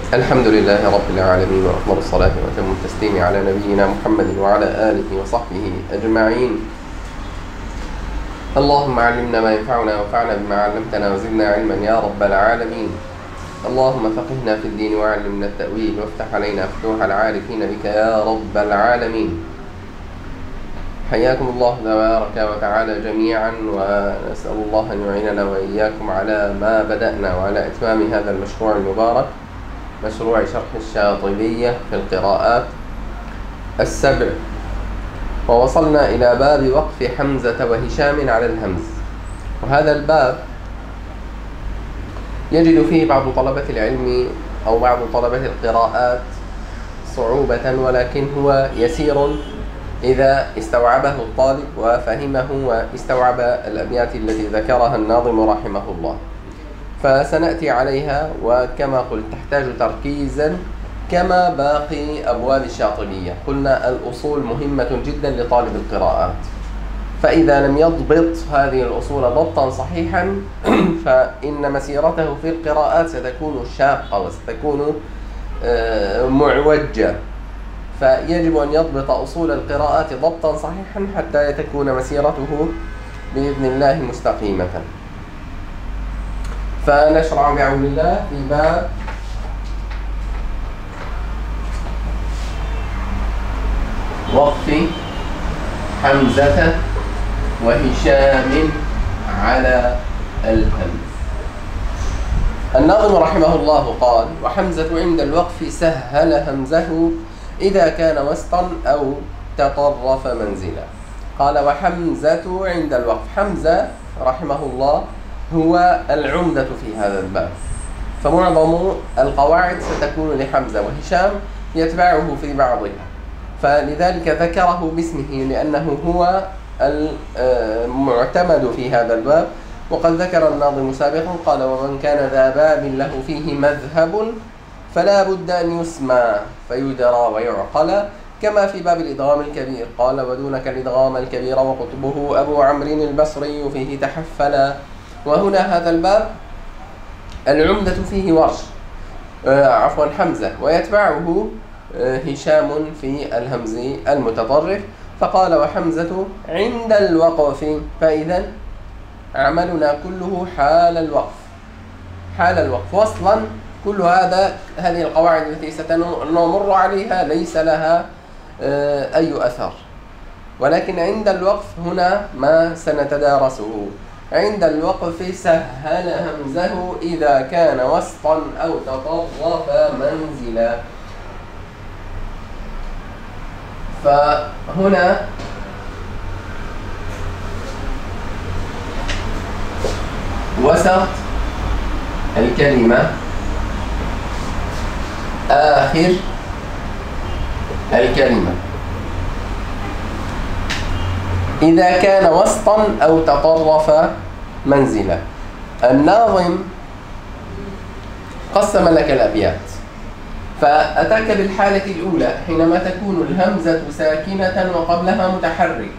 الحمد لله رب العالمين، وأفضل الصلاة وأتم التسليم على نبينا محمد وعلى آله وصحبه أجمعين. اللهم علمنا ما ينفعنا وانفعنا بما علمتنا وزدنا علما يا رب العالمين. اللهم فقهنا في الدين وعلمنا التأويل وافتح علينا فتوح العارفين بك يا رب العالمين. حياكم الله تبارك وتعالى جميعا، ونسأل الله أن يعيننا وإياكم على ما بدأنا وعلى إتمام هذا المشروع المبارك، مشروع شرح الشاطبية في القراءات السبع. ووصلنا إلى باب وقف حمزة وهشام على الهمز، وهذا الباب يجد فيه بعض طلبة العلم أو بعض طلبة القراءات صعوبة، ولكن هو يسير إذا استوعبه الطالب وفهمه واستوعب الأبيات التي ذكرها الناظم رحمه الله. فسنأتي عليها، وكما قلت تحتاج تركيزا كما باقي أبواب الشاطبية. قلنا الأصول مهمة جدا لطالب القراءات، فإذا لم يضبط هذه الأصول ضبطا صحيحا فإن مسيرته في القراءات ستكون شاقة وستكون معوجة. فيجب أن يضبط أصول القراءات ضبطا صحيحا حتى تكون مسيرته بإذن الله مستقيمة. فنشرع بعون الله في باب وقف حمزة وهشام على الهمز. الناظم رحمه الله قال: وحمزة عند الوقف سهل همزه إذا كان وسطا أو تطرف منزلا. قال: وحمزة عند الوقف. حمزة رحمه الله هو العمدة في هذا الباب، فمعظم القواعد ستكون لحمزة، وهشام يتبعه في بعضها، فلذلك ذكره باسمه لأنه هو المعتمد في هذا الباب. وقد ذكر الناظم سابقا قال: ومن كان ذا باب له فيه مذهب فلا بد أن يسمى فيدرى ويعقل، كما في باب الإدغام الكبير. قال: ودونك الإدغام الكبير وقطبه أبو عمرو البصري فيه تحفلا. وهنا هذا الباب العمدة فيه ورش حمزة، ويتبعه هشام في الهمز المتطرف. فقال: وحمزة عند الوقف. فإذا عملنا كله حال الوقف. حال الوقف وصلا كل هذه القواعد التي سنمر عليها ليس لها أي أثر، ولكن عند الوقف هنا ما سنتدارسه. عند الوقف سهل همزه إذا كان وسطا أو تطرف منزلا. فهنا وسط الكلمة آخر الكلمة إذا كان وسطا أو تطرف منزلا. الناظم قسم لك الأبيات، فأتاك بالحالة الأولى حينما تكون الهمزة ساكنة وقبلها متحرك.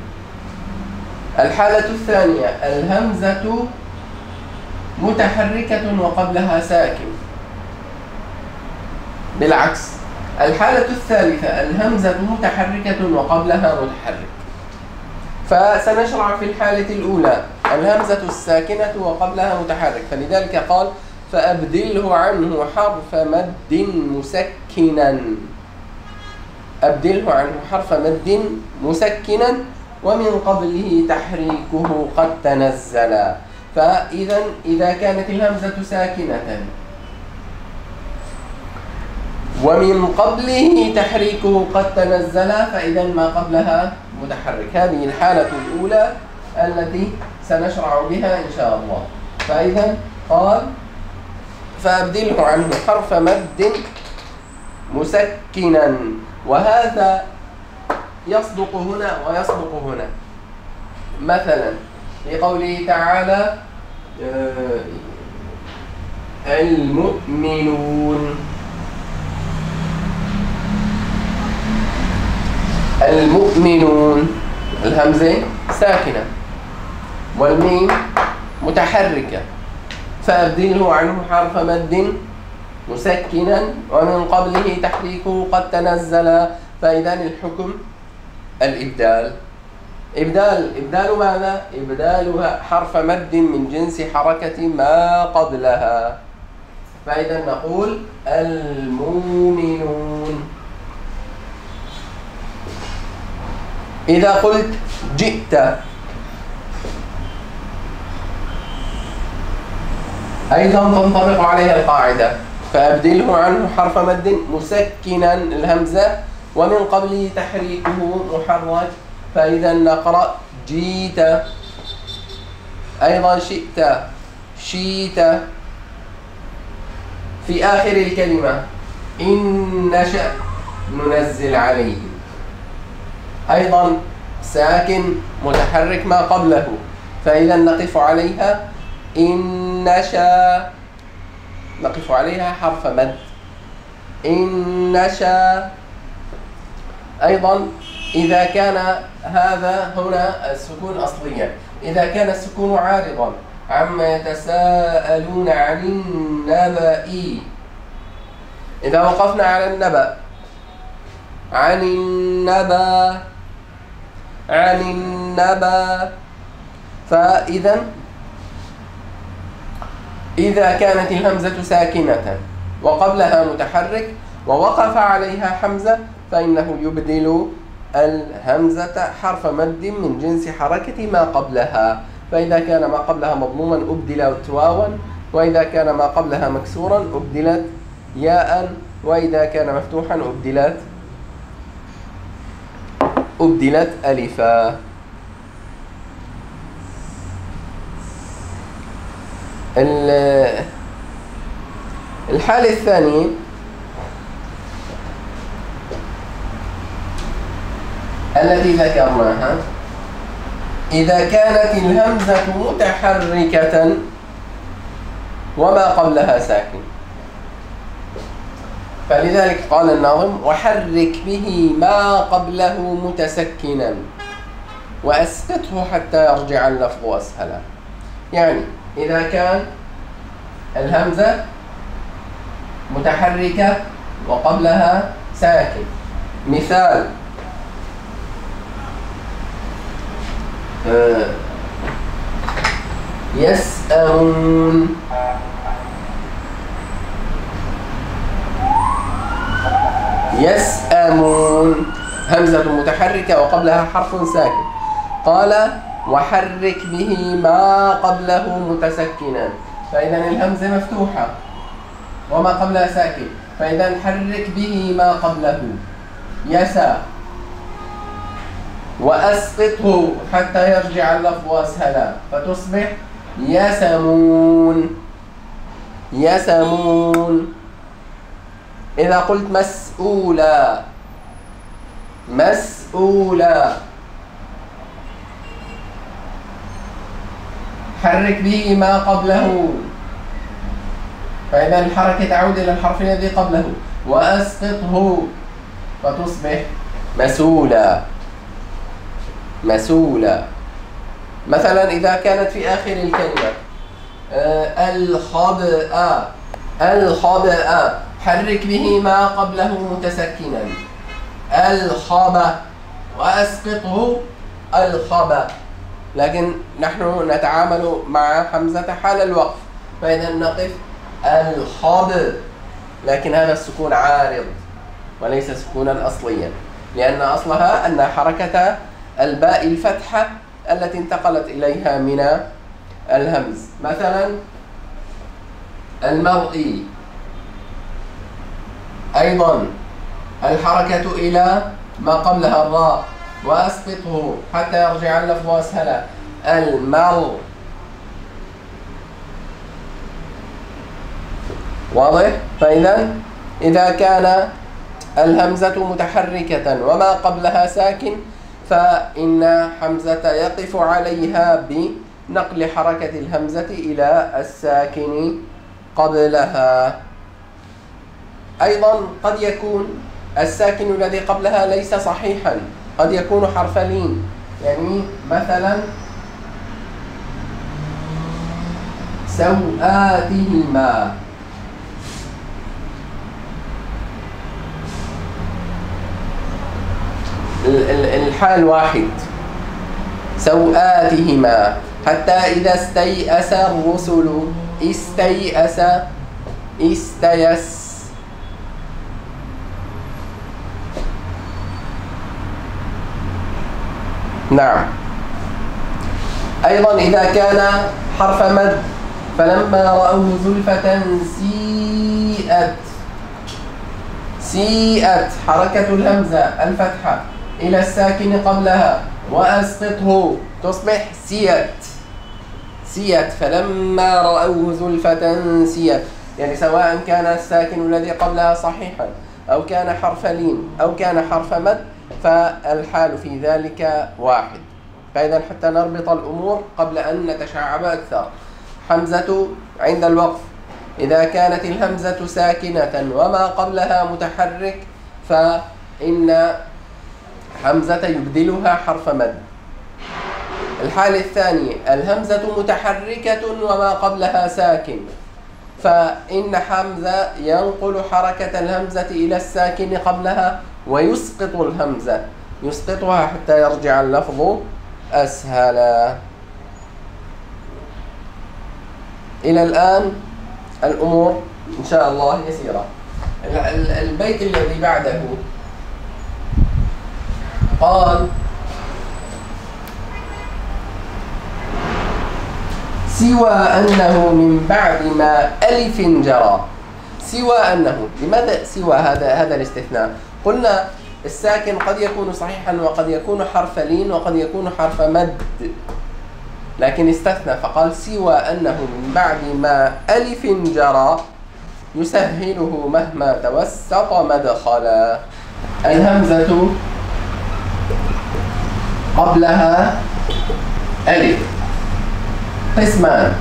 الحالة الثانية الهمزة متحركة وقبلها ساكن، بالعكس. الحالة الثالثة الهمزة متحركة وقبلها متحرك. فسنشرع في الحالة الأولى الهمزة الساكنة وقبلها متحرك، فلذلك قال: فأبدله عنه حرف مد مسكنا. أبدله عنه حرف مد مسكنا ومن قبله تحريكه قد تنزلا. فإذا إذا كانت الهمزة ساكنة ومن قبله تحريكه قد تنزل فإذا ما قبلها متحرك. هذه الحالة الأولى التي سنشرع بها إن شاء الله. فإذا قال: فأبدله عنه حرف مد مسكنا، وهذا يصدق هنا ويصدق هنا. مثلا في قوله تعالى: المؤمنون. المؤمنون الهمزة ساكنة والميم متحركة، فأبدله عنه حرف مد مسكنا ومن قبله تحريكه قد تنزل، فإذا الحكم الإبدال. إبدال ماذا؟ إبدالها حرف مد من جنس حركة ما قبلها. فإذا نقول المؤمنون. إذا قلت جئت أيضا تنطبق عليها القاعدة، فأبدله عنه حرف مد مسكنا الهمزة ومن قبله تحريكه محرك، فإذا نقرأ جيت. أيضا شئت شيت. في آخر الكلمة إن نشأ ننزل عليه. أيضا ساكن متحرك ما قبله، فإذا نقف عليها إن نشاء، نقف عليها حرف مد إن نشاء. أيضا إذا كان هذا هنا السكون أصليا، إذا كان السكون عارضا عما يتساءلون عن النبأ، إذا وقفنا على النبأ عن النبأ عن النبأ، فإذا إذا كانت الهمزة ساكنة وقبلها متحرك ووقف عليها حمزة فإنه يبدل الهمزة حرف مد من جنس حركة ما قبلها. فإذا كان ما قبلها مضموما أبدلت واوا، وإذا كان ما قبلها مكسورا أبدلت ياء، وإذا كان مفتوحا أبدلت ألفا. الحالة الثانية التي ذكرناها، إذا كانت الهمزة متحركة وما قبلها ساكن، فلذلك قال الناظم وحرك به ما قبله متسكنا وأسقطه حتى يرجع اللفظ أسهلا. يعني إذا كان الهمزة متحركة وقبلها ساكن، مثال يسأمون، يسأمون همزة متحركة وقبلها حرف ساكن، قال وحرك به ما قبله متسكنا، فإذا الهمزة مفتوحة وما قبلها ساكن، فإذا حرك به ما قبله يسا، وأسقطه حتى يرجع اللفظ أسهلا فتصبح يسمون يسمون. إذا قلت مسؤولا مسؤولا، حرك به ما قبله، فإذا الحركة تعود إلى الحرف الذي قبله، وأسقطه فتصبح مسؤولا مسؤولا. مثلا إذا كانت في آخر الكلمة الخبأ الخبأ، حرك به ما قبله متسكنا الخبأ وأسقطه الخبأ، لكن نحن نتعامل مع حمزة حال الوقف، فإذا نقف الخب، لكن هذا السكون عارض وليس سكونا أصليا، لأن أصلها أن حركة الباء الفتحة التي انتقلت إليها من الهمز. مثلا المرئي أيضا الحركة إلى ما قبلها الراء، وأسقطه حتى يرجع اللفظ أسهلا المر. واضح؟ فإذا إذا كان الهمزة متحركة وما قبلها ساكن فإن حمزة يقف عليها بنقل حركة الهمزة إلى الساكن قبلها. أيضا قد يكون الساكن الذي قبلها ليس صحيحا، قد يكون حرف لين، يعني مثلا سوآتهما، الحال واحد، سوآتهما، حتى إذا استيأس الرسل، استيأس، استيس. نعم. أيضا إذا كان حرف مد، فلما رأوه زلفة سيئت، سيئت حركة الهمزة الفتحة إلى الساكن قبلها وأسقطه تصبح سيت، سيت. فلما رأوه زلفة سيت، يعني سواء كان الساكن الذي قبلها صحيحا أو كان حرف لين أو كان حرف مد، فالحال في ذلك واحد. فإذا حتى نربط الأمور قبل أن نتشعب أكثر، حمزة عند الوقف إذا كانت الهمزة ساكنة وما قبلها متحرك فإن حمزة يبدلها حرف مد. الحال الثاني الهمزة متحركة وما قبلها ساكن، فإن حمزة ينقل حركة الهمزة إلى الساكن قبلها ويسقط الهمزة، يسقطها حتى يرجع اللفظ أسهل. إلى الآن الأمور إن شاء الله يسيرة. البيت الذي بعده قال: سوى أنه من بعد ما ألف جرى. سوى أنه، لماذا سوى هذا الاستثناء؟ قلنا الساكن قد يكون صحيحا وقد يكون حرف لين وقد يكون حرف مد، لكن استثنى فقال سوى أنه من بعد ما ألف جرى يسهله مهما توسط مدخلا. الهمزة قبلها ألف قسمان: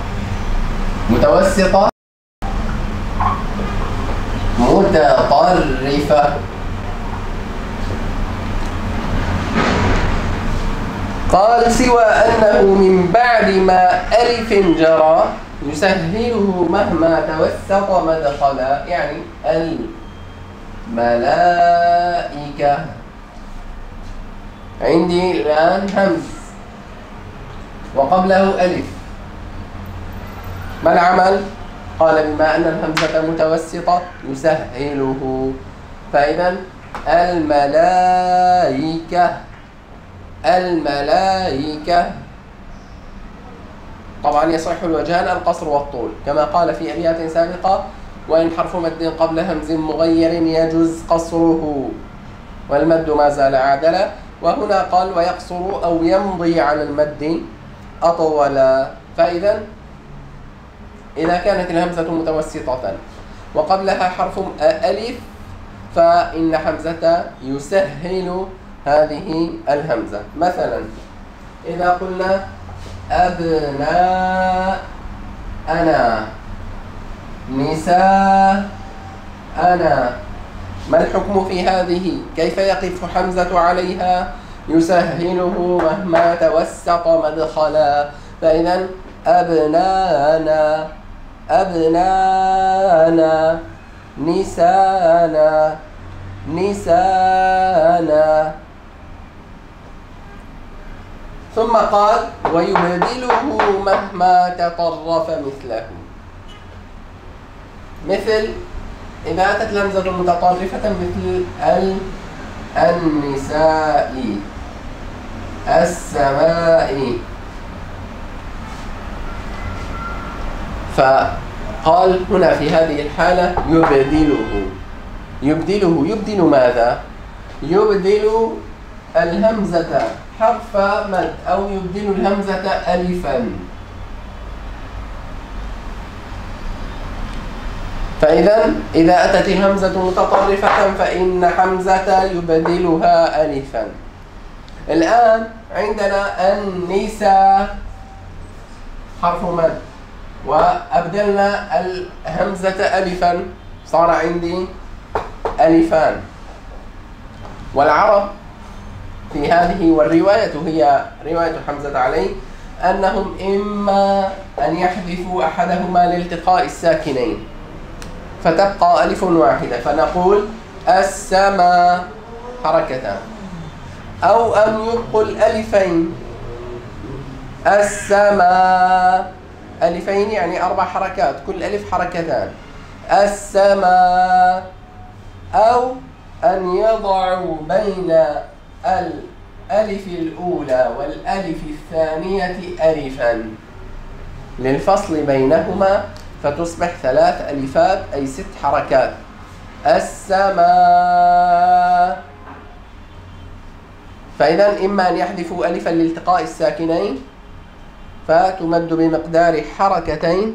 متوسطة، متطرفة. قال سوى أنه من بعد ما ألف جرى يسهله مهما توسط مدخلا، يعني الملائكة. عندي الآن همز وقبله ألف، ما العمل؟ قال بما أن الهمزة متوسطة يسهله، فإذا الملائكة، الملائكة. طبعا يصح الوجهان القصر والطول كما قال في أبيات سابقة: وإن حرف مد قبل همز مغير يجوز قصره، والمد ما زال عادلا. وهنا قال: ويقصر أو يمضي على المد أطولا. فإذا إذا كانت الهمزة متوسطة وقبلها حرف ألف فإن حمزة يسهل هذه الهمزة. مثلا إذا قلنا أبناء أنا، نساء أنا، ما الحكم في هذه؟ كيف يقف حمزة عليها؟ يسهله مهما توسط مدخلا. فإذا أبنانا، أبنانا، نسانا، نسانا. ثم قال: ويبدله مهما تطرف مثله. مثل إذا أتت الهمزة متطرفة مثل النساء، السماء. فقال هنا في هذه الحالة يبدله. يبدله، يبدل ماذا؟ يبدل الهمزة حرف مد أو يبدل الهمزة ألفا. فإذا إذا أتت الهمزة متطرفة فإن حمزة يبدلها ألفا. الآن عندنا النساء حرف مد وأبدلنا الهمزة ألفا، صار عندي ألفان. والعرب في هذه، والرواية هي رواية حمزة عليه، أنهم إما أن يحذفوا أحدهما لالتقاء الساكنين فتبقى ألف واحدة، فنقول السماء حركتان، أو أن يبقوا الألفين السماء، ألفين يعني 4 حركات، كل ألف حركتان، السماء، أو أن يضعوا بين الألف الأولى والألف الثانية ألفا للفصل بينهما فتصبح 3 ألفات أي 6 حركات، السماء. فإذا إما أن يحذفوا ألفا لالتقاء الساكنين فتمد بمقدار حركتين،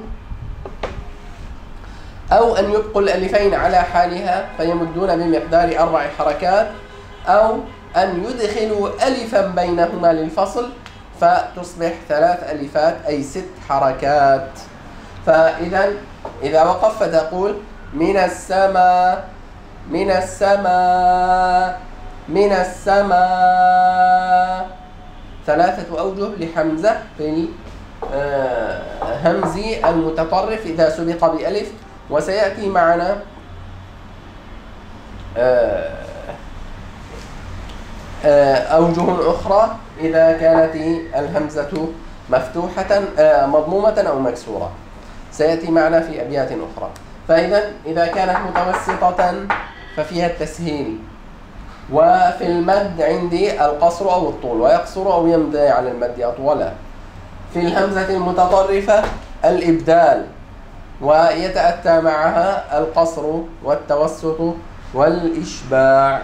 أو أن يبقوا الألفين على حالها فيمدون بمقدار 4 حركات، أو أن يدخلوا ألفا بينهما للفصل فتصبح 3 ألفات أي 6 حركات. فإذا إذا وقف فتقول من السماء، من السماء، من السماء، 3 أوجه لحمزة في الهمز المتطرف إذا سبق بألف، وسيأتي معنا أوجه أخرى إذا كانت الهمزة مفتوحة مضمومة أو مكسورة، سيأتي معنا في أبيات أخرى. فإذا إذا كانت متوسطة ففيها التسهيل، وفي المد عندي القصر أو الطول، ويقصر أو يمضي على المد أطولا. في الهمزة المتطرفة الإبدال، ويتأتى معها القصر والتوسط والإشباع.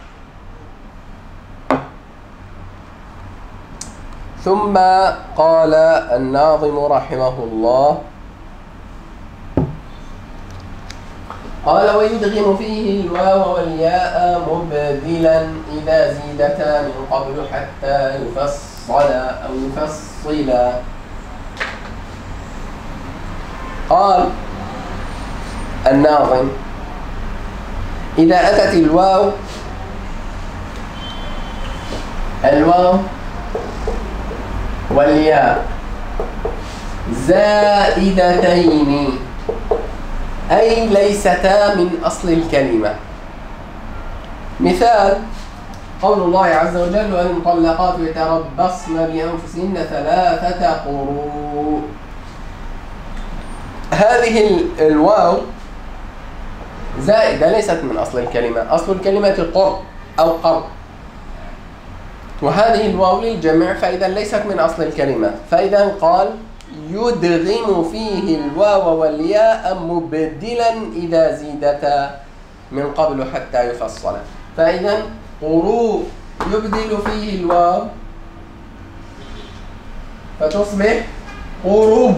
ثم قال الناظم رحمه الله، قال ويدغم فيه الواو والياء مبدلا إذا زيدتا من قبل حتى يفصلا أو يفصلا. قال الناظم إذا أتت الواو والياء زائدتين أي ليستا من أصل الكلمة. مثال قول الله عز وجل والمطلقات يتربصن بأنفسهن 3 قروء. هذه الواو زائدة ليست من أصل الكلمة، أصل الكلمة قر أو قر، وهذه الواو للجمع فإذا ليست من أصل الكلمة. فإذا قال يدغم فيه الواو والياء مبدلا إذا زيدتا من قبل حتى يفصلا. فإذا قروء يبدل فيه الواو فتصبح قروب،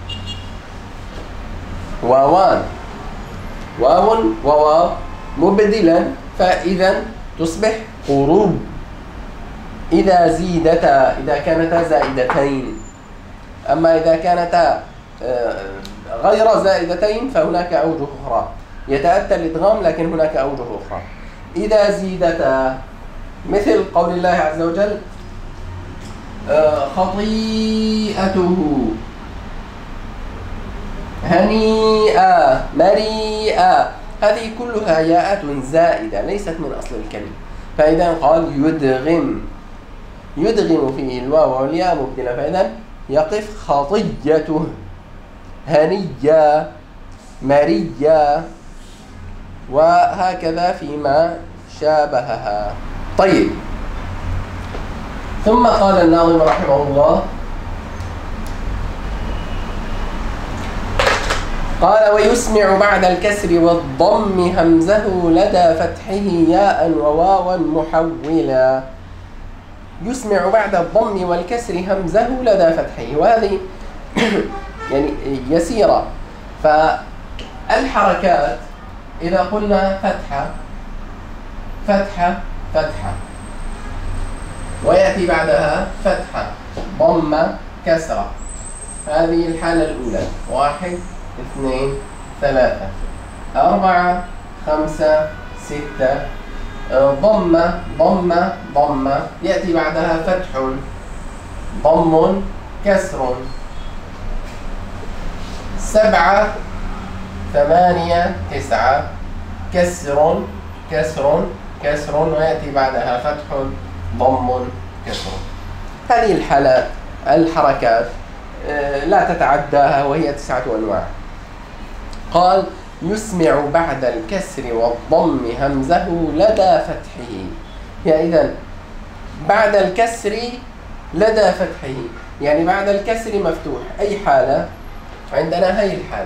واوان، واو وواو مبدلا، فإذا تصبح قروب إذا زيدتا، إذا كانتا زائدتين. أما إذا كانتا غير زائدتين فهناك أوجه أخرى، يتأتى الإدغام لكن هناك أوجه أخرى. إذا زيدتا مثل قول الله عز وجل خطيئته، هنيئا، مريئا، هذه كلها ياءات زائدة ليست من أصل الكلمة. فإذا قال يدغم فيه الواو والياء مبدلا، فإذا يقف خطيته، هنيا، مريا، وهكذا فيما شابهها. طيب، ثم قال الناظم رحمه الله، قال ويسمع بعد الكسر والضم همزه لدى فتحه ياء وواوا محولا. يسمع بعد الضم والكسر همزه لدى فتحه، وهذه يعني يسيرة. فالحركات إذا قلنا فتحة فتحة فتحة، ويأتي بعدها فتحة ضمة كسرة، هذه الحالة الأولى، 1 2 3 4 5 6 ضمة ضمة ضمة، يأتي بعدها فتح ضم كسر، 7 8 9 كسر كسر كسر، ويأتي بعدها فتح ضم، كسر. هذه الحالات الحركات لا تتعداها، وهي 9 أنواع. قال: يسمع بعد الكسر والضم همزه لدى فتحه. إذن بعد الكسر لدى فتحه، يعني بعد الكسر مفتوح. أي حالة؟ عندنا هي الحالة.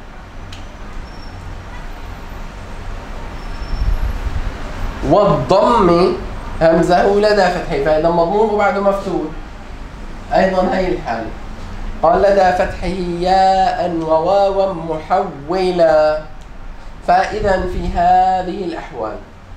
والضم همزه لدى فتحه، فإذا مضموم وبعده مفتوح. أيضا هي الحالة. قال: لدى فتحه ياء وواوا محولا. فإذا في هذه الأحوال،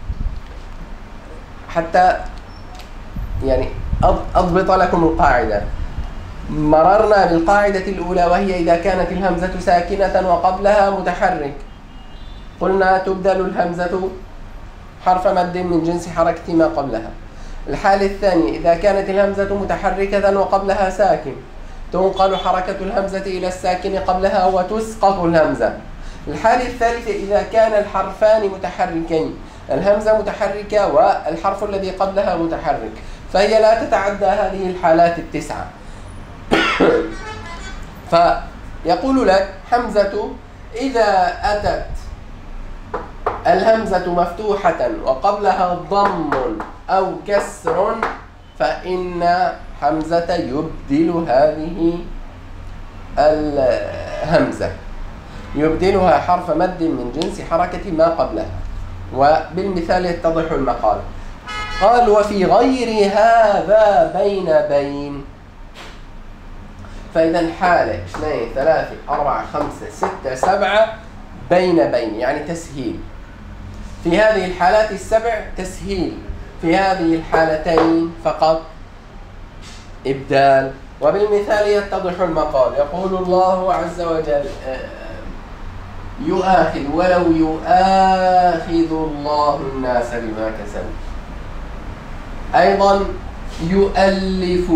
حتى يعني أضبط لكم القاعدة، مررنا بالقاعدة الأولى، وهي إذا كانت الهمزة ساكنة وقبلها متحرك، قلنا تبدل الهمزة حرف مد من جنس حركة ما قبلها. الحالة الثانية: إذا كانت الهمزة متحركة وقبلها ساكن، تنقل حركة الهمزة إلى الساكن قبلها وتسقط الهمزة. الحالة الثالثة: إذا كان الحرفان متحركين، الهمزة متحركة والحرف الذي قبلها متحرك، فهي لا تتعدى هذه الحالات 9. فيقول لك: حمزة إذا أتت الهمزة مفتوحة وقبلها ضم أو كسر، فإن حمزة يبدل هذه الهمزة، يبدلها حرف مد من جنس حركة ما قبلها. وبالمثال يتضح المقال. قال: وفي غير هذا بين. فإذا حالة 2 3 4 5 6 7 بين، يعني تسهيل. في هذه الحالات السبع تسهيل، في هذه الحالتين فقط إبدال. وبالمثال يتضح المقال. يقول الله عز وجل: يؤاخذ، ولو يؤاخذ الله الناس بما كسبوا. أيضا يؤلف،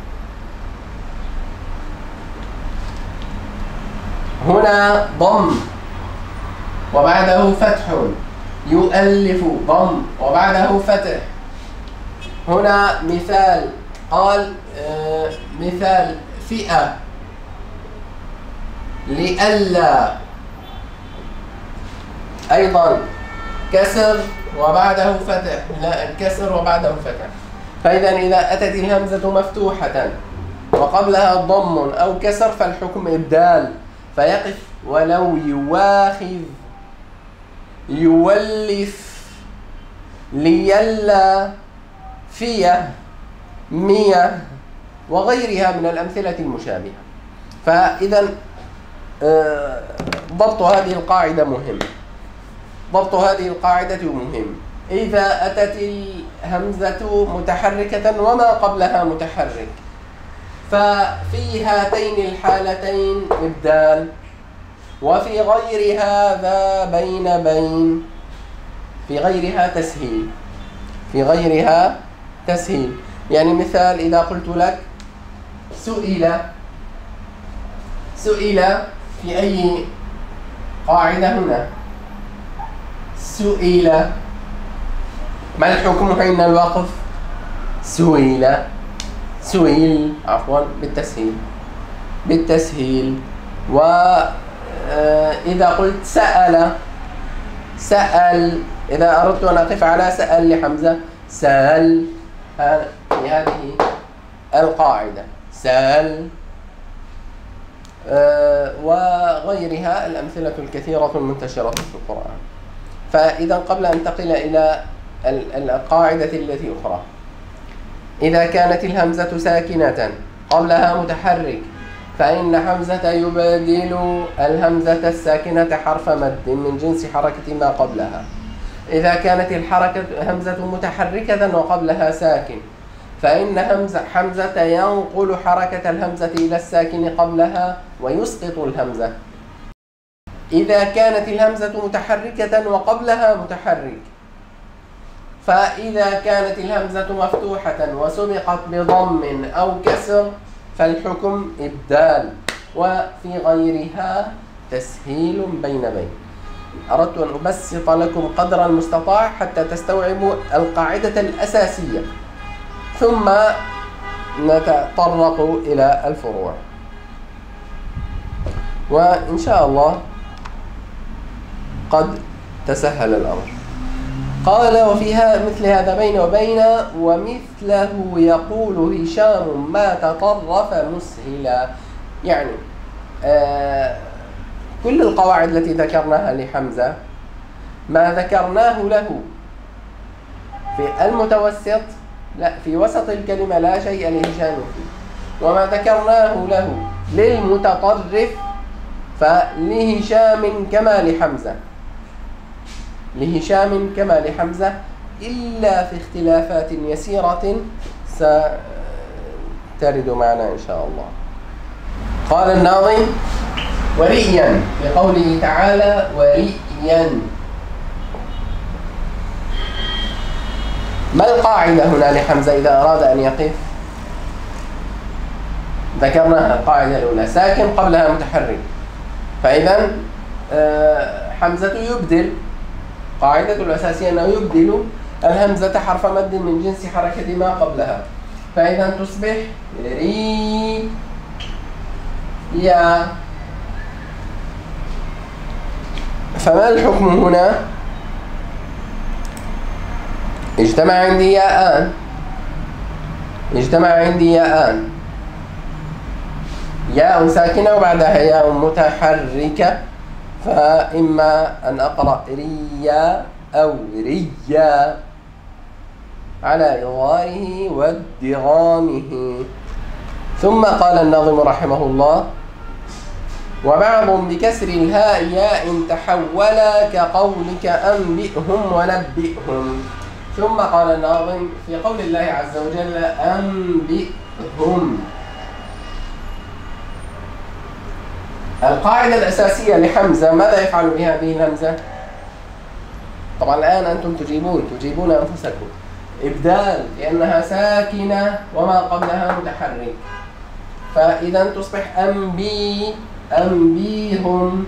هنا ضم وبعده فتح، يؤلف ضم وبعده فتح. هنا مثال، قال مثال فئة، لئلا، أيضا كسر وبعده فتح، لا كسر وبعده فتح. فإذا إذا أتت الهمزة مفتوحة وقبلها ضم أو كسر فالحكم إبدال، فيقف ولو يواخذ، يولف، ليلا، فيه، مية، وغيرها من الأمثلة المشابهة. فإذا ضبط هذه القاعدة مهم، ضبط هذه القاعدة مهم. إذا أتت الهمزة متحركة وما قبلها متحرك، ففي هاتين الحالتين إبدال. وفي غير هذا بين، في غيرها تسهيل، في غيرها تسهيل. يعني مثال: إذا قلت لك سئل في أي قاعدة هنا؟ سئل، ما الحكم حين الوقف؟ سئل عفوا بالتسهيل. وإذا قلت سأل، إذا أردت أن أقف على سأل لحمزة، سأل، في هذه القاعدة سأل. وغيرها الأمثلة الكثيرة المنتشرة في القرآن. فإذا قبل أن ننتقل إلى القاعدة التي أخرى، إذا كانت الهمزة ساكنة قبلها متحرك، فإن حمزة يبدل الهمزة الساكنة حرف مد من جنس حركة ما قبلها. إذا كانت همزة متحركة وقبلها ساكن، فإن حمزة ينقل حركة الهمزة إلى الساكن قبلها ويسقط الهمزة. إذا كانت الهمزة متحركة وقبلها متحرك، فإذا كانت الهمزة مفتوحة وسبقت بضم أو كسر فالحكم إبدال. وفي غيرها تسهيل بين. أردت أن أبسط لكم قدر المستطاع حتى تستوعبوا القاعدة الأساسية ثم نتطرق إلى الفروع، وإن شاء الله قد تسهل الأمر. قال وفيها مثل هذا بين وبين ومثله يقول هشام ما تطرف مسهلا. يعني كل القواعد التي ذكرناها لحمزة ما ذكرناه له في المتوسط لا في وسط الكلمة لا شيء لهشام فيه، وما ذكرناه له للمتطرف فلهشام كما لحمزة، لهشام كما لحمزة، إلا في اختلافات يسيرة سترد معنا إن شاء الله. قال الناظم ورئيا بقوله تعالى ورئيا. ما القاعدة هنا لحمزة إذا أراد أن يقف؟ ذكرناها القاعدة الأولى ساكن قبلها متحرك، فإذا حمزة يبدل، قاعدة الأساسية أنه يبدل الهمزة حرف مد من جنس حركة ما قبلها، فإذا تصبح ري يا. فما الحكم هنا؟ اجتمع عندي ياءان، اجتمع عندي ياءان، ياء ساكنة وبعدها ياء متحركة، فإما أن أقرأ ريا أو ريا على إظهاره وادغامه. ثم قال الناظم رحمه الله وبعض بكسر الهاء ياء تحولا كقولك أنبئهم ونبئهم. ثم قال الناظم في قول الله عز وجل أنبئهم. القاعدة الأساسية لحمزة ماذا يفعل بهذه الهمزة؟ طبعا الآن أنتم تجيبون أنفسكم. إبدال لأنها ساكنة وما قبلها متحرك، فإذا تصبح أنبيهم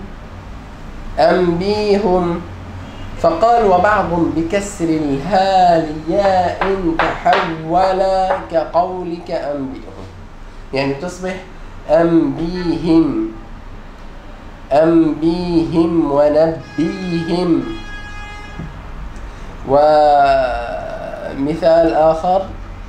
أنبيهم. فقال وبعض بكسر الهاء ياء تحولا كقولك أنبئهم، يعني تصبح أنبيهم أنبيهم ونبيهم. ومثال آخر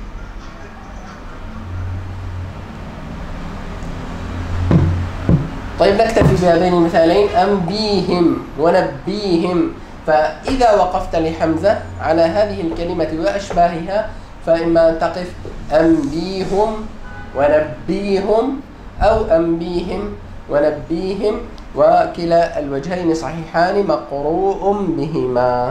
طيب نكتفي بهذين المثالين أنبيهم ونبيهم. فإذا وقفت لحمزة على هذه الكلمة وأشباهها فإما أن تقف أنبيهم ونبيهم أو أنبيهم ونبيهم، وكلا الوجهين صحيحان مقروء بهما.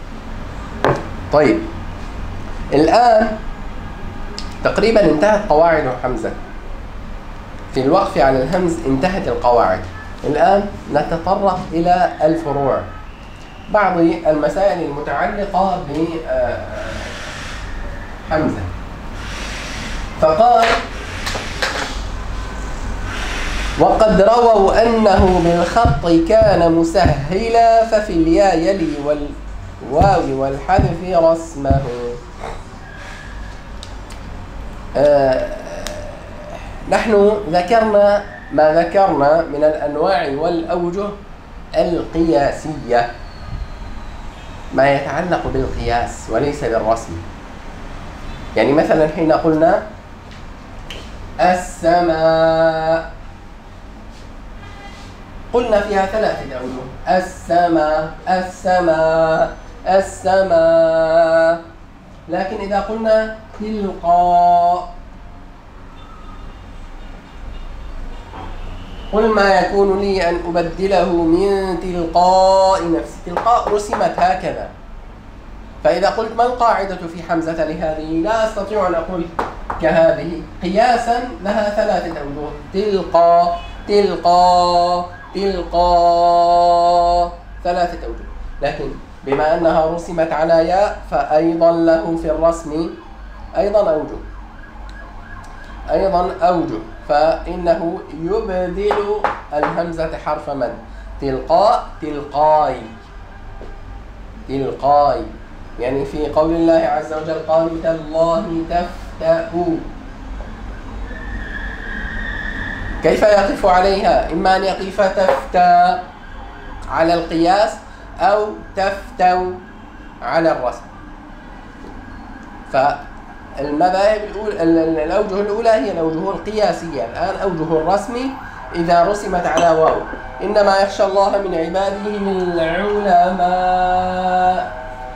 طيب الآن تقريبا انتهت قواعد حمزة، في الوقف على الهمز انتهت القواعد. الآن نتطرق إلى الفروع، بعض المسائل المتعلقة بحمزة. فقال وقد رووا أنه بالخط كان مسهلا ففي الياء يلي والواو والحذف رسمه. نحن ذكرنا ما ذكرنا من الأنواع والأوجه القياسية، ما يتعلق بالقياس وليس بالرسم. يعني مثلا حين قلنا السماء قلنا فيها ثلاثة أوجه، السماء السماء السماء. لكن إذا قلنا تلقاء قل ما يكون لي أن أبدله من تلقاء نفسي، تلقاء رسمت هكذا. فإذا قلت ما القاعدة في حمزة لهذه لا أستطيع أن أقول كهذه، قياسا لها ثلاثة أوجه، تلقى تلقى تلقى، ثلاثة أوجه. لكن بما أنها رسمت على ياء فأيضا له في الرسم أيضا أوجه، فإنه يبدل الهمزة حرف مد، تلقاء تلقاي تلقاي. يعني في قول الله عز وجل قالوا تالله كيف يقف عليها؟ إما أن يقف تفتى على القياس أو تفتو على الرسم. فالمذاهب الأولى، الأوجه الأولى هي الأوجه القياسية. الآن أوجه الرسم إذا رسمت على واو. إنما يخشى الله من عباده العلماء.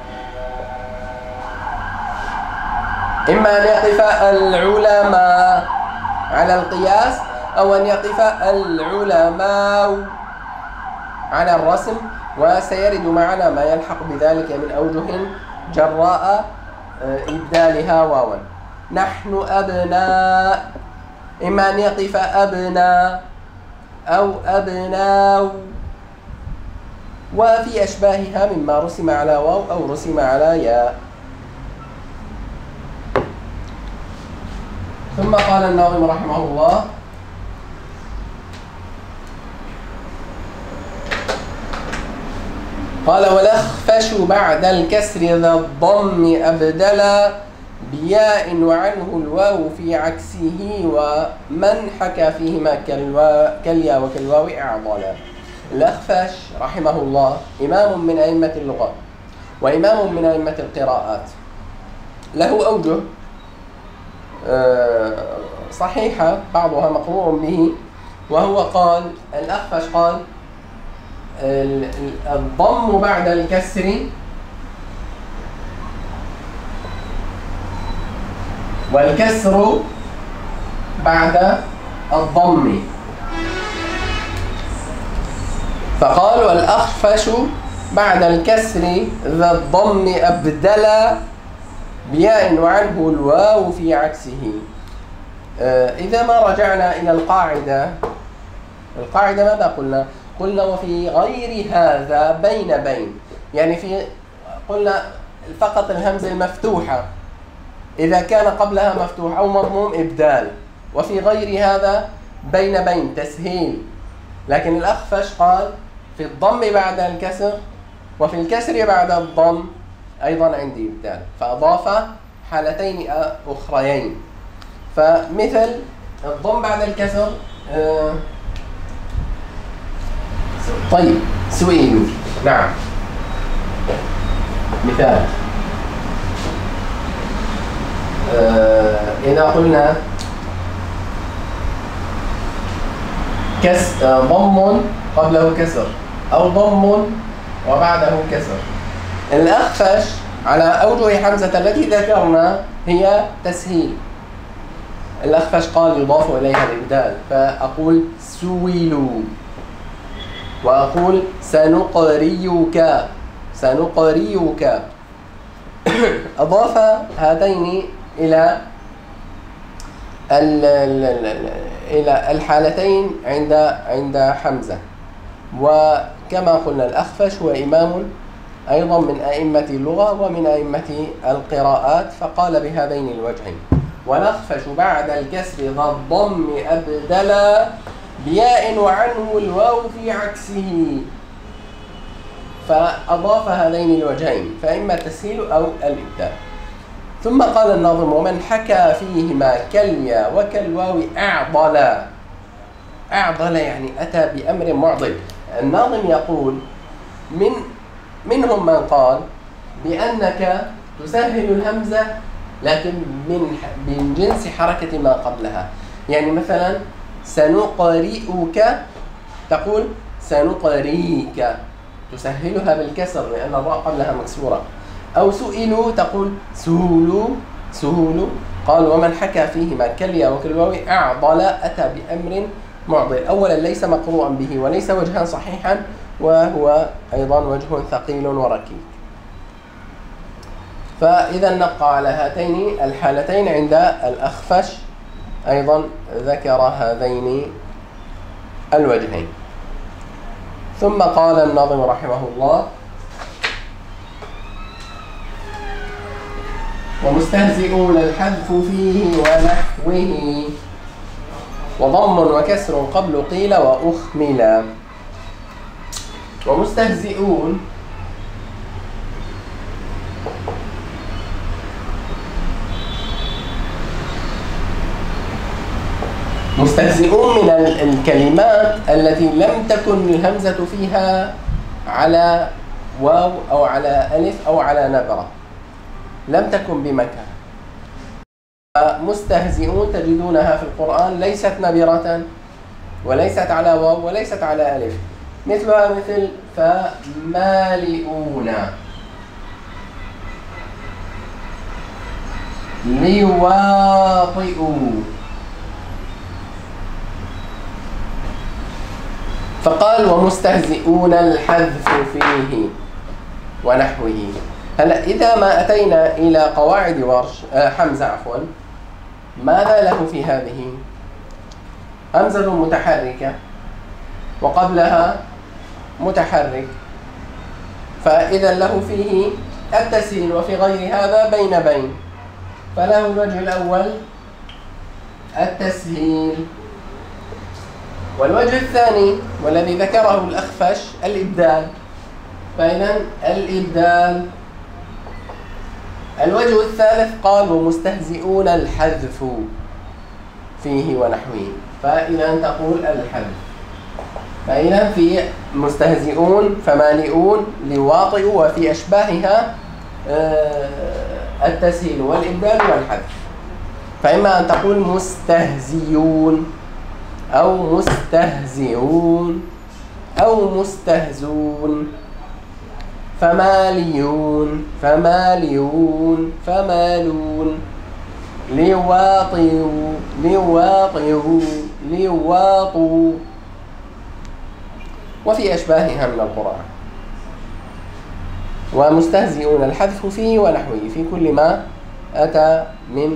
إما أن يقف العلماء على القياس أو أن يقف العلماء على الرسم، وسيرد معنا ما يلحق بذلك من أوجه جراء إبدالها واوا. نحن أبناء، إما أن يقف أبناء أو أبناء، وفي أشباهها مما رسم على واو أو رسم على ياء. ثم قال الناظم رحمه الله: قال والأخفش بعد الكسر ذا الضم أبدلا بياء وعنه الواو في عكسه ومن حكى فيهما كاليا وكالواو أعضلا. الأخفش رحمه الله إمام من أئمة اللغة وإمام من أئمة القراءات، له أوجه صحيحة بعضها مقروء به، وهو قال الأخفش قال الضم بعد الكسر والكسر بعد الضم، فقال والأخفش بعد الكسر ذا الضم أبدلا بياء وعنه الواو في عكسه. إذا ما رجعنا إلى القاعدة ماذا قلنا؟ قلنا وفي غير هذا بين، يعني قلنا فقط الهمزة المفتوحة إذا كان قبلها مفتوح أو مضموم إبدال، وفي غير هذا بين تسهيل. لكن الأخفش قال في الضم بعد الكسر وفي الكسر بعد الضم أيضا عندي إبدال، فأضاف حالتين أخريين. فمثل الضم بعد الكسر طيب سئلوا، نعم مثال إذا قلنا ضم قبله كسر أو ضم وبعده كسر. الأخفش على أوجه حمزة التي ذكرنا هي تسهيل. الأخفش قال يضاف إليها الإبدال، فأقول سويلوا وأقول سنقريك. أضاف هاتين إلى الحالتين عند حمزة. وكما قلنا الأخفش هو إمام أيضا من أئمة اللغة ومن أئمة القراءات، فقال بهذين الوجهين: والأخفش بعد الكسر ذا الضم أبدلا بياء وعنه الواو في عكسه. فأضاف هذين الوجهين، فإما التسهيل أو الإبدال. ثم قال الناظم: ومن حكى فيهما كاليا وكالواو أعضل يعني أتى بأمر معضل. الناظم يقول منهم من قال بأنك تسهل الهمزة لكن من جنس حركة ما قبلها، يعني مثلا سنقرئك تقول سنقريك، تسهلها بالكسر لأن الراء قبلها مكسورة. أو سئلوا تقول سهولوا. قال: ومن حكى فيهما كاليا وكالواو أعضل أتى بأمر معضل. أولا ليس مقروءا به وليس وجها صحيحا، وهو أيضا وجه ثقيل وركيك. فإذا نبقى على هاتين الحالتين عند الأخفش، أيضا ذكر هذين الوجهين. ثم قال الناظم رحمه الله: ومستهزئون الحذف فيه ونحوه وضم وكسر قبل قيل وأخملا. ومستهزئون مستهزئون من الكلمات التي لم تكن الهمزة فيها على واو أو على ألف أو على نبرة، لم تكن بمكان. مستهزئون تجدونها في القرآن ليست نبرة وليست على واو وليست على ألف، مثلها مثل فمالئون، ليواطئوا. فقال ومستهزئون الحذف فيه ونحوه. هلا إذا ما أتينا إلى قواعد ورش حمزة عفوا، ماذا له في هذه؟ همزة متحركة وقبلها متحرك، فإذا له فيه التسهيل، وفي غير هذا بين بين. فله الوجه الأول التسهيل، والوجه الثاني والذي ذكره الأخفش الإبدال. فإذا الإبدال. الوجه الثالث قال ومستهزئون الحذف فيه ونحوه، فإذا تقول الحذف. فإذا في مستهزئون فمالئون لواطئوا، وفي أشباهها التسهيل والإبدال والحذف. فإما أن تقول مستهزئون أو مستهزئون أو مستهزون، فماليون فماليون فمالون، لواطئوا لواطئوا لواطوا، وفي أشباهها من القرآن. ومستهزئون الحذف فيه ونحوه في كل ما أتى من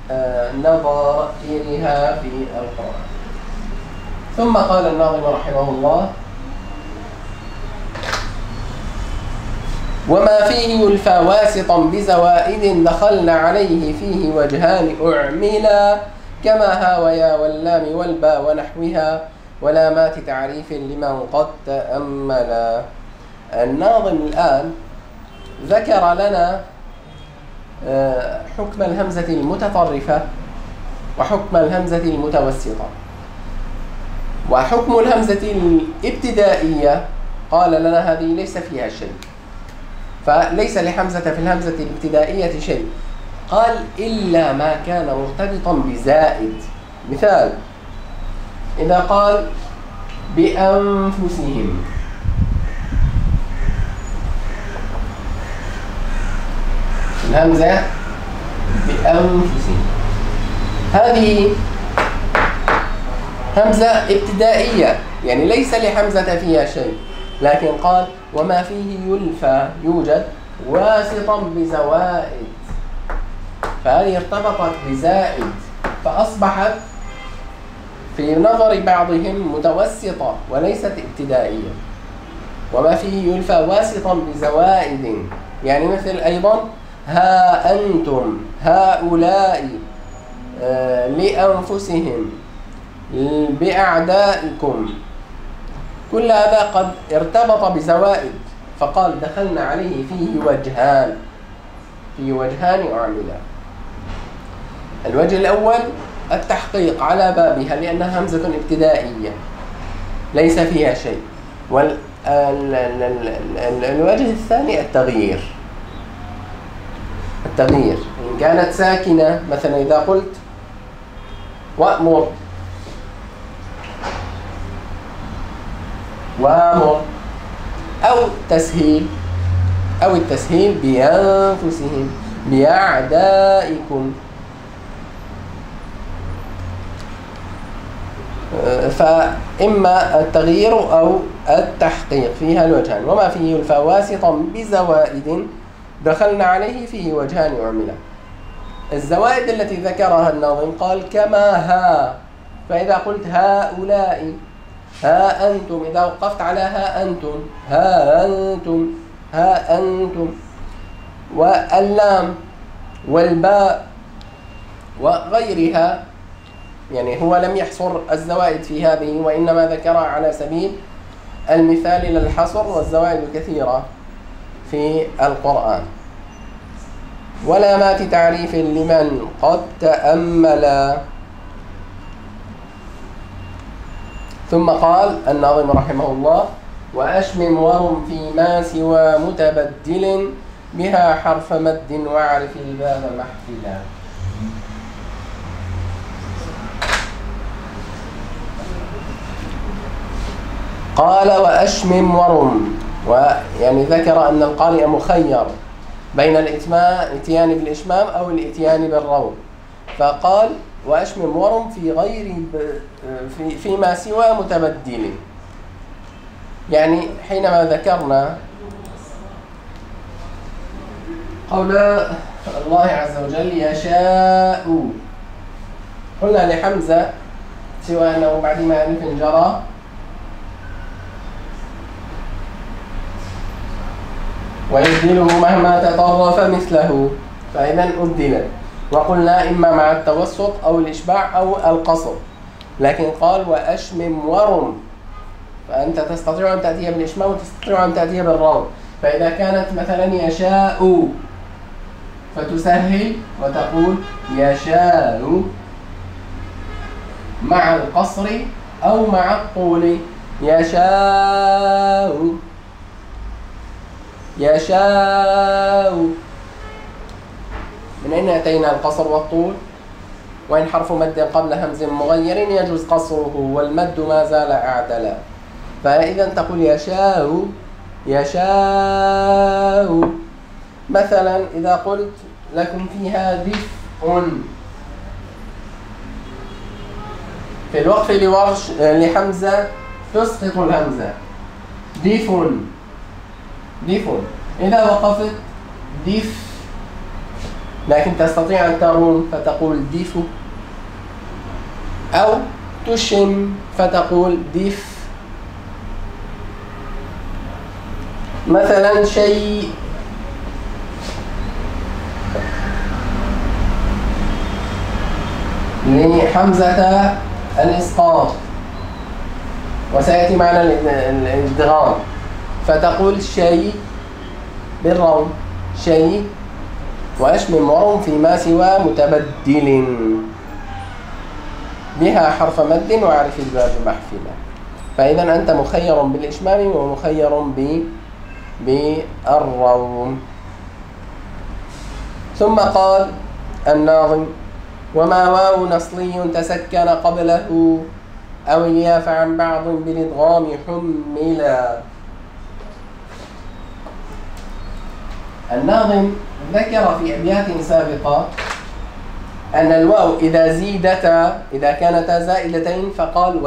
نظائرها في القرآن. ثم قال الناظم رحمه الله وما فيه يلفى واسطا بزوائد دخلن عليه فيه وجهان أعملا، كما ها ويا واللام والباء ونحوها ولامات تعريف لمن قد تأملا. الناظم الآن ذكر لنا حكم الهمزة المتطرفة وحكم الهمزة المتوسطة. وحكم الهمزة الابتدائية قال لنا هذه ليس فيها شيء، فليس لحمزة في الهمزة الابتدائية شيء. قال إلا ما كان مرتبطا بزائد. مثال إذا قال بأنفسهم، الهمزة بأنفسهم هذه همزة ابتدائية، يعني ليس لحمزة فيها شيء، لكن قال وما فيه يلفى يوجد واسطا بزوائد، فهذه ارتبطت بزائد فأصبحت في نظر بعضهم متوسطة وليست ابتدائية. وما فيه يلفى واسطا بزوائد، يعني مثل أيضا ها أنتم هؤلاء لأنفسهم بأعدائكم، كل هذا قد ارتبط بزوائد، فقال دخلنا عليه فيه وجهان، فيه وجهان أعملا. الوجه الأول التحقيق على بابها لأنها همزة ابتدائية ليس فيها شيء، والوجه الثاني التغيير. التغيير إن كانت ساكنة، مثلا إذا قلت وأمر وأمر، أو تسهيل، أو التسهيل بأنفسهم بأعدائكم، فإما التغيير أو التحقيق فيها الوجهان. وما فيه يلفى واسطا بزوائد دخلنا عليه فيه وجهان أعملا. الزوائد التي ذكرها الناظم قال كما ها، فإذا قلت هؤلاء ها أنتم، إذا وقفت على ها أنتم ها أنتم ها أنتم، واللام والباء وغيرها، يعني هو لم يحصر الزوائد في هذه وإنما ذكرها على سبيل المثال للحصر، والزوائد كثيرة في القرآن. ولامات تعريف لمن قد تأمل، ثم قال الناظم رحمه الله: وأشمم ورم فيما سوى متبدل بها حرف مد واعرف الباب محفلا. قال: وأشمم ورم، ويعني ذكر أن القارئ مخير بين الإتيان بالإشمام أو الإتيان بالروم، فقال: وأشمم ورم في غير فيما سوى متبدل. يعني حينما ذكرنا قول الله عز وجل يشاء، قلنا لحمزة سوى أنه بعد ما ألف جرى ويبدله مهما تطرف مثله، فإذا أبدل، وقلنا إما مع التوسط أو الإشباع أو القصر، لكن قال وأشمم ورم، فأنت تستطيع أن تأتي بالإشمام وتستطيع أن تأتي بالروم. فإذا كانت مثلا يشاء فتسهل وتقول يشاء مع القصر أو مع الطول، يشاء يشاء. من أين أتينا القصر والطول؟ وإن حرف مد قبل همز مغير يجوز قصره والمد ما زال أعدلا، فإذا تقول يشاء يشاء. مثلا إذا قلت لكم فيها دفء، في الوقف لورش لحمزة تسقط الهمزة، دفء دفء. إذا وقفت دف، لكن تستطيع أن تروم فتقول دفء، أو تشم فتقول دف. مثلا شيء، لحمزة الإسقاط وسيأتي معنا الإدغام، فتقول شيء بالروم شيء، وأشمم ورم فيما سوى متبدل بها حرف مد واعرف الباب محفلا. فإذا أنت مخير بالإشمام ومخير بالروم. ثم قال الناظم: وما واو نصلي تسكن قبله أو الياف عن بعض بالإدغام حملا. الناظم ذكر في أبيات سابقة أن الواو إذا زيدتا، إذا كانتا زائدتين فقال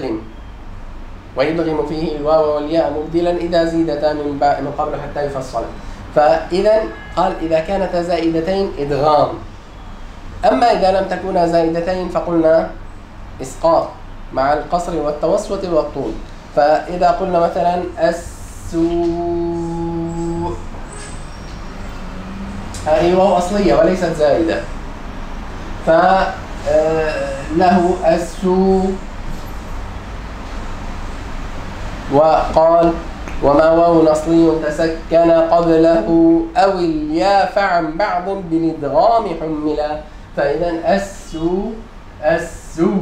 ويدغم فيه الواو والياء مبدلا إذا زيدتا من قبل حتى يفصل. فإذا قال إذا كانتا زائدتين إدغام، أما إذا لم تكونا زائدتين فقلنا إسقاط مع القصر والتوسط والطول. فإذا قلنا مثلا السوء، هذه واو أصلية وليست زائدة، فله السوء. وقال: وما واو نصلي تسكن قبله أو الياف عن بعض بالإدغام حملا. فإذا السوء السوء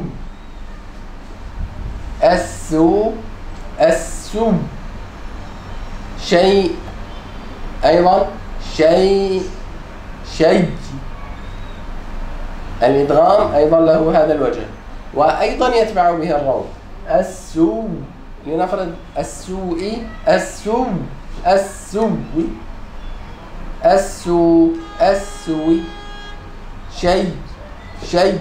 السوء السوء، شيء أيضا شيء شيء، الإدغام أيضا له هذا الوجه، وأيضا يتبع به الروم. السوء، لنفرض السوء السوء السوء السوء السوء، شيء شيء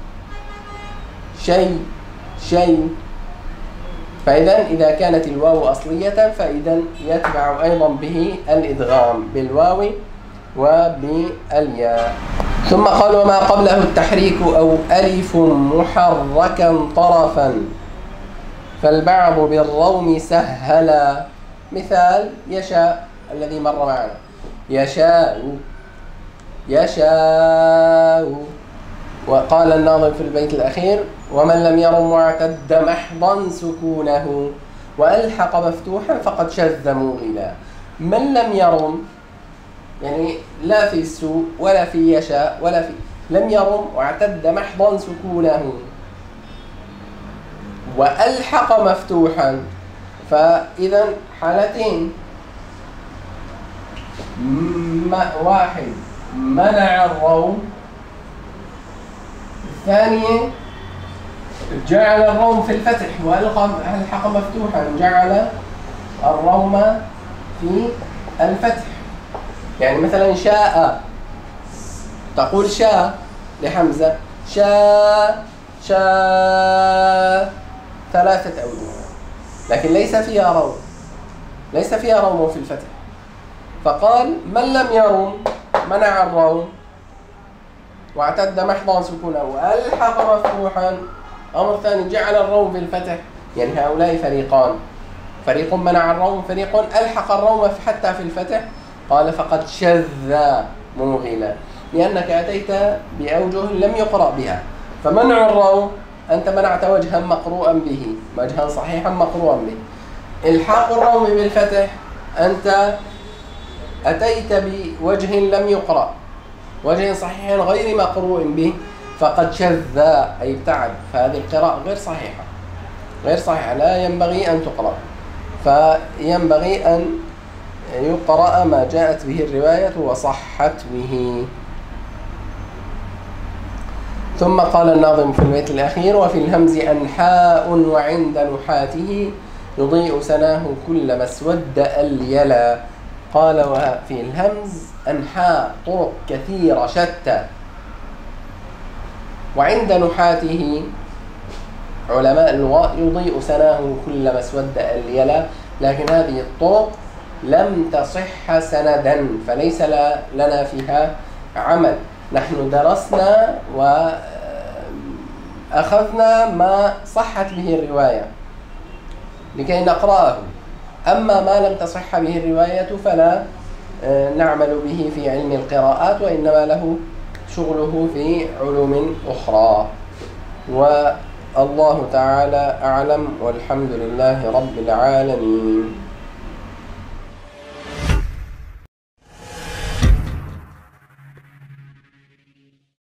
شيء شيء. فإذا إذا كانت الواو أصلية فإذا يتبع أيضا به الإدغام بالواو وبالياء. ثم قال: وما قبله التحريك أو ألف محركا طرفا فالبعض بالروم سهلا. مثال يشاء الذي مر معنا، يشاء يشاء. وقال الناظم في البيت الأخير: ومن لم يرم واعتد محضا سكونه وألحق مفتوحا فقد شذ موغلا. من لم يرم يعني لا في السوء ولا في يشاء ولا في، لم يرم واعتد محضا سكونه وألحق مفتوحا، فإذا حالتين، واحد منع الروم، الثانية جعل الروم في الفتح وألحق مفتوحا، جعل الروم في الفتح. يعني مثلا شاء، تقول شاء لحمزة، شاء ثلاثة أوجه، لكن ليس فيها روم، ليس فيها روم في الفتح، فقال من لم يروم منع الروم واعتد محضا سكونه وألحق مفتوحا. أمر ثاني جعل الروم في الفتح، يعني هؤلاء فريقان، فريق منع الروم، فريق ألحق الروم حتى في الفتح. قال فقد شذ موغلا، لأنك أتيت بأوجه لم يقرأ بها. فمنع الروم أنت منعت وجها مقروءا به، وجها صحيحا مقروءا به. إلحاق الروم بالفتح أنت أتيت بوجه لم يقرأ، وجه صحيح غير مقروء به، فقد شذ أي ابتعد. فهذه القراءة غير صحيحة، غير صحيحة، لا ينبغي أن تقرأ، فينبغي أن يقرأ ما جاءت به الرواية وصحت به. ثم قال الناظم في البيت الأخير: وفي الهمز أنحاء وعند نحاته يضيء سناه كلما اسود اليلا. قال وفي الهمز أنحاء، طرق كثيرة شتى، وعند نحاته علماء اللغة يضيء سناه كلما اسود اليلا، لكن هذه الطرق لم تصح سندا، فليس لنا فيها عمل. نحن درسنا وأخذنا ما صحت به الرواية لكي نقرأه، أما ما لم تصح به الرواية فلا نعمل به في علم القراءات، وإنما له شغله في علوم أخرى. والله تعالى أعلم، والحمد لله رب العالمين.